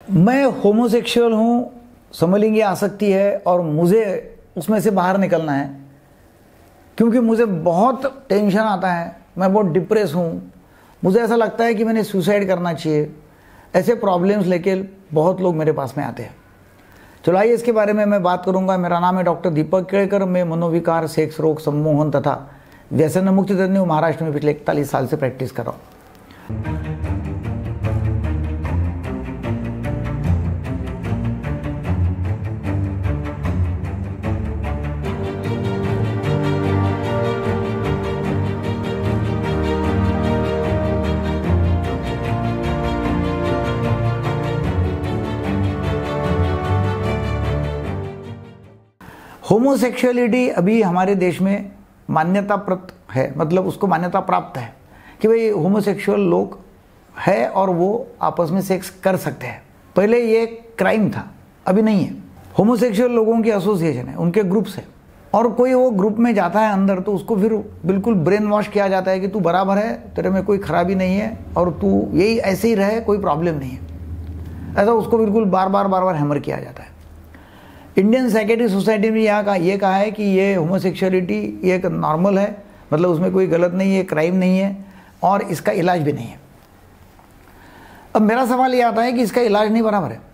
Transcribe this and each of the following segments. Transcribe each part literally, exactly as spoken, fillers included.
मैं होमोसेक्सुअल हूँ, समलिंगी आसक्ति है और मुझे उसमें से बाहर निकलना है क्योंकि मुझे बहुत टेंशन आता है, मैं बहुत डिप्रेस हूँ, मुझे ऐसा लगता है कि मैंने सुसाइड करना चाहिए। ऐसे प्रॉब्लम्स लेके बहुत लोग मेरे पास में आते हैं। चलो आइए इसके बारे में मैं बात करूंगा। मेरा नाम है डॉक्टर दीपक केड़कर। मैं मनोविकार, सेक्स रोग, सम्मोहन तथा व्यसन मुक्ति तज्ञ महाराष्ट्र में पिछले इकतालीस साल से प्रैक्टिस कर रहा हूँ। होमोसेक्सुअलिटी अभी हमारे देश में मान्यता प्राप्त है, मतलब उसको मान्यता प्राप्त है कि भाई होमोसेक्सुअल लोग है और वो आपस में सेक्स कर सकते हैं। पहले ये क्राइम था, अभी नहीं है। होमोसेक्सुअल लोगों की एसोसिएशन है, उनके ग्रुप्स है, और कोई वो ग्रुप में जाता है अंदर तो उसको फिर बिल्कुल ब्रेन वॉश किया जाता है कि तू बराबर है, तेरे में कोई खराबी नहीं है और तू यही ऐसे ही रहे, कोई प्रॉब्लम नहीं है। ऐसा उसको बिल्कुल बार बार बार बार हैमर किया जाता है। इंडियन साइकेट्रिक सोसाइटी ने यहाँ का ये कहा है कि ये होमोसेक्सुअलिटी ये एक नॉर्मल है, मतलब उसमें कोई गलत नहीं है, क्राइम नहीं है और इसका इलाज भी नहीं है। अब मेरा सवाल ये आता है कि इसका इलाज नहीं बराबर है,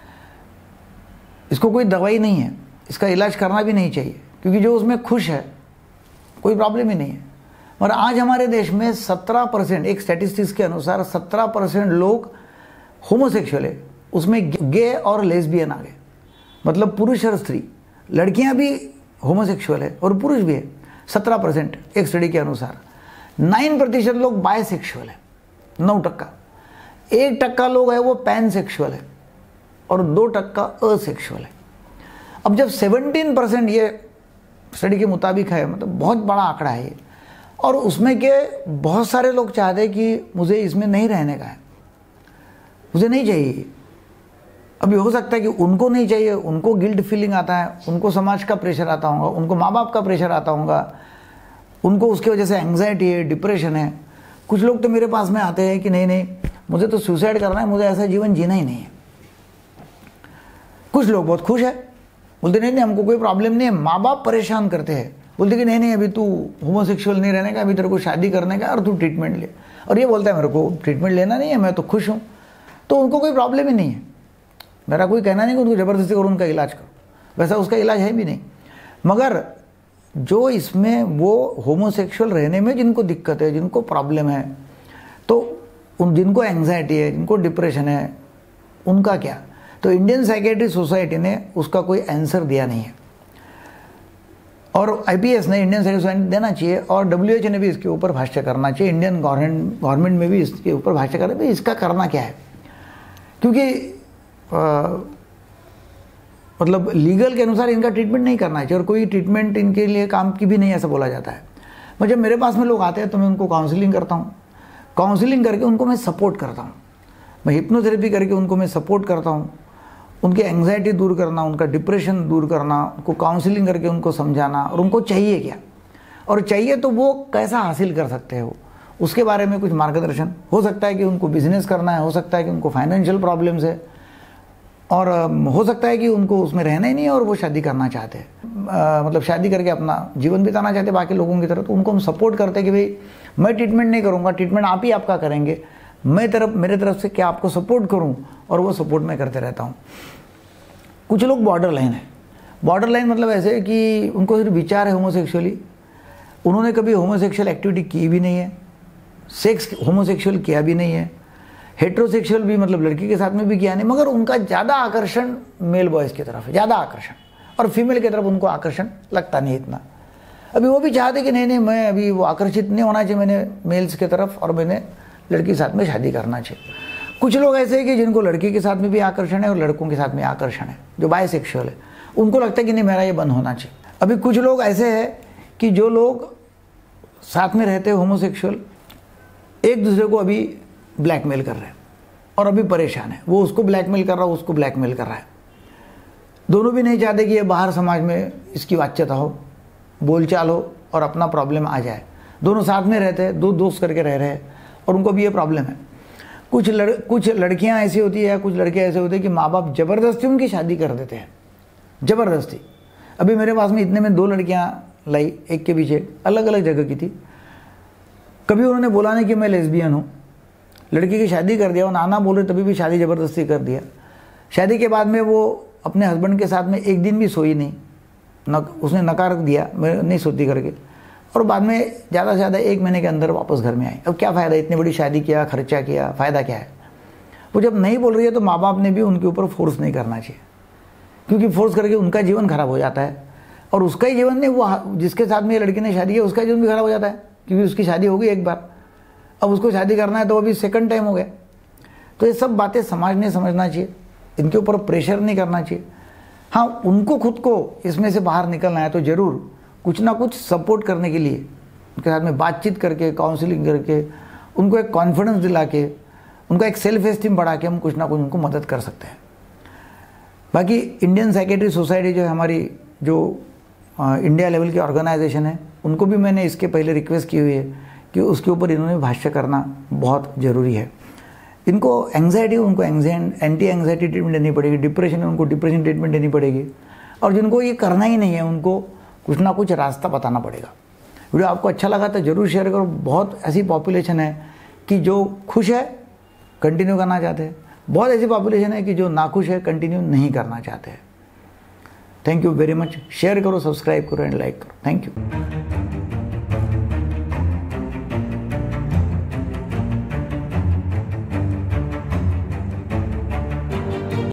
इसको कोई दवाई नहीं है, इसका इलाज करना भी नहीं चाहिए क्योंकि जो उसमें खुश है कोई प्रॉब्लम ही नहीं है। और आज हमारे देश में सत्रह परसेंट, एक स्टैटिस्टिक्स के अनुसार सत्रह परसेंट लोग होमोसेक्सुअल है, उसमें गे और लेस्बियन आ गए, मतलब पुरुष और स्त्री। लड़कियां भी होमोसेक्सुअल है और पुरुष भी है, सत्रह परसेंट एक स्टडी के अनुसार। नाइन प्रतिशत लोग बायसेक्सुअल है, नौ टक्का। एक टक्का लोग है वो पैन सेक्सुअल है और दो टक्का असेक्सुअल है। अब जब सत्रह परसेंट ये स्टडी के मुताबिक है, मतलब बहुत बड़ा आंकड़ा है ये, और उसमें के बहुत सारे लोग चाहते हैं कि मुझे इसमें नहीं रहने का है, मुझे नहीं चाहिए। अभी हो सकता है कि उनको नहीं चाहिए, उनको गिल्ट फीलिंग आता है, उनको समाज का प्रेशर आता होगा, उनको माँ बाप का प्रेशर आता होगा, उनको उसकी वजह से एंग्जाइटी है, डिप्रेशन है। कुछ लोग तो मेरे पास में आते हैं कि नहीं नहीं मुझे तो सुसाइड करना है, मुझे ऐसा जीवन जीना ही नहीं है। कुछ लोग बहुत खुश है, बोलते नहीं नहीं हमको कोई प्रॉब्लम नहीं है। माँ बाप परेशान करते हैं, बोलते कि नहीं नहीं अभी तू होमोसेक्सुअल नहीं रहने का, अभी तेरे को शादी करने का और तू ट्रीटमेंट ले। और ये बोलता है मेरे को ट्रीटमेंट लेना नहीं है, मैं तो खुश हूँ, तो उनको कोई प्रॉब्लम ही नहीं है। मेरा कोई कहना नहीं कि उनको ज़बरदस्ती करो उनका इलाज करो, वैसा उसका इलाज है भी नहीं। मगर जो इसमें वो होमोसेक्सुअल रहने में जिनको दिक्कत है, जिनको प्रॉब्लम है, तो उन जिनको एंग्जाइटी है, जिनको डिप्रेशन है, उनका क्या? तो इंडियन साइकेट्रिक सोसाइटी ने उसका कोई आंसर दिया नहीं है और आईपीएस ने, इंडियन साइकेट्रिक सोसाइटी देना चाहिए और डब्ल्यूएचओ ने भी इसके ऊपर भाष्य करना चाहिए। इंडियन गवर्नमेंट गवर्नमेंट में भी इसके ऊपर भाष्य करना चाहिए, इसका करना क्या है। क्योंकि आ, मतलब लीगल के अनुसार इनका ट्रीटमेंट नहीं करना चाहिए और कोई ट्रीटमेंट इनके लिए काम की भी नहीं, ऐसा बोला जाता है। मैं जब मेरे पास में लोग आते हैं तो मैं उनको काउंसलिंग करता हूँ, काउंसलिंग करके उनको मैं सपोर्ट करता हूँ, मैं हिप्नोथेरेपी करके उनको मैं सपोर्ट करता हूँ। उनकी एंग्जाइटी दूर करना, उनका डिप्रेशन दूर करना, उनको काउंसलिंग करके उनको समझाना और उनको चाहिए क्या और चाहिए तो वो कैसा हासिल कर सकते हैं, वो उसके बारे में कुछ मार्गदर्शन। हो सकता है कि उनको बिजनेस करना है, हो सकता है कि उनको फाइनेंशियल प्रॉब्लम्स है और हो सकता है कि उनको उसमें रहना ही नहीं है और वो शादी करना चाहते हैं, मतलब शादी करके अपना जीवन बिताना चाहते हैं बाकी लोगों की तरह। तो उनको हम सपोर्ट करते हैं कि भाई मैं ट्रीटमेंट नहीं करूँगा, ट्रीटमेंट आप ही आपका करेंगे, मैं तरफ मेरे तरफ से क्या आपको सपोर्ट करूँ, और वो सपोर्ट मैं करते रहता हूँ। कुछ लोग बॉर्डर लाइन है, बॉर्डर लाइन मतलब ऐसे कि उनको सिर्फ विचार है होमोसेक्सुअली, उन्होंने कभी होमोसेक्सुअल एक्टिविटी की भी नहीं है, सेक्स होमोसेक्सुअल किया भी नहीं है, हेट्रोसेक्सुअल भी मतलब लड़की के साथ में भी किया नहीं, मगर उनका ज़्यादा आकर्षण मेल बॉयज़ की तरफ है, ज़्यादा आकर्षण, और फीमेल की तरफ उनको आकर्षण लगता नहीं इतना। अभी वो भी चाहते कि नहीं नहीं मैं अभी वो आकर्षित नहीं होना चाहिए मैंने मेल्स की तरफ और मैंने लड़की के साथ में शादी करना चाहिए। कुछ लोग ऐसे हैं कि जिनको लड़की के साथ में भी आकर्षण है और लड़कों के साथ में आकर्षण है, जो बायसेक्सुअल है, उनको लगता है कि नहीं मेरा ये बंद होना चाहिए। अभी कुछ लोग ऐसे हैं कि जो लोग साथ में रहते हैं होमोसेक्सुअल, एक दूसरे को अभी ब्लैकमेल कर रहे हैं और अभी परेशान है, वो उसको ब्लैकमेल कर रहा है, उसको ब्लैकमेल कर रहा है। दोनों भी नहीं चाहते कि ये बाहर समाज में इसकी वाच्यता हो, बोलचाल हो और अपना प्रॉब्लम आ जाए। दोनों साथ में रहते हैं, दो दोस्त करके रह रहे हैं और उनको भी ये प्रॉब्लम है। कुछ लड़ कुछ लड़कियां ऐसी होती है, कुछ लड़के ऐसे होते हैं कि माँ बाप ज़बरदस्ती उनकी शादी कर देते हैं, ज़बरदस्ती। अभी मेरे पास में इतने में दो लड़कियां लाई, एक के पीछे, अलग अलग जगह की थी। कभी उन्होंने बोला नहीं कि मैं लेस्बियन हूँ, लड़की की शादी कर दिया, वो नाना बोल रहे तभी भी शादी ज़बरदस्ती कर दिया। शादी के बाद में वो अपने हस्बैंड के साथ में एक दिन भी सोई नहीं, न उसने नकार दिया, मैं नहीं सोती करके, और बाद में ज़्यादा से ज़्यादा एक महीने के अंदर वापस घर में आई। अब क्या फ़ायदा, इतनी बड़ी शादी किया, खर्चा किया, फ़ायदा क्या है। वो जब नहीं बोल रही है तो माँ बाप ने भी उनके ऊपर फोर्स नहीं करना चाहिए, क्योंकि फोर्स करके उनका जीवन खराब हो जाता है, और उसका ही जीवन नहीं, वो जिसके साथ में ये लड़की ने शादी की उसका जीवन भी खराब हो जाता है, क्योंकि उसकी शादी हो गई एक बार, अब उसको शादी करना है तो अभी सेकंड टाइम हो गया। तो ये सब बातें समाज ने समझना चाहिए, इनके ऊपर प्रेशर नहीं करना चाहिए। हाँ, उनको खुद को इसमें से बाहर निकलना है तो ज़रूर कुछ ना कुछ सपोर्ट करने के लिए उनके साथ में बातचीत करके, काउंसलिंग करके, उनको एक कॉन्फिडेंस दिला के, उनका एक सेल्फ एस्टीम बढ़ा के हम कुछ ना कुछ उनको मदद कर सकते हैं। बाकी इंडियन साइकेट्री सोसाइटी जो है हमारी, जो आ, इंडिया लेवल की ऑर्गेनाइजेशन है, उनको भी मैंने इसके पहले रिक्वेस्ट की हुई है कि उसके ऊपर इन्होंने भाष्य करना बहुत ज़रूरी है। इनको एंग्जाइटी, उनको एंटी एंग्जाइटी ट्रीटमेंट देनी पड़ेगी, डिप्रेशन है उनको डिप्रेशन ट्रीटमेंट देनी पड़ेगी, और जिनको ये करना ही नहीं है उनको कुछ ना कुछ रास्ता बताना पड़ेगा। वीडियो आपको अच्छा लगा तो ज़रूर शेयर करो। बहुत ऐसी पॉपुलेशन है कि जो खुश है, कंटिन्यू करना चाहते हैं, बहुत ऐसी पॉपुलेशन है कि जो नाखुश है, कंटिन्यू नहीं करना चाहते हैं। Thank you very much. Share करो, सब्सक्राइब करो एंड लाइक करो। Thank you.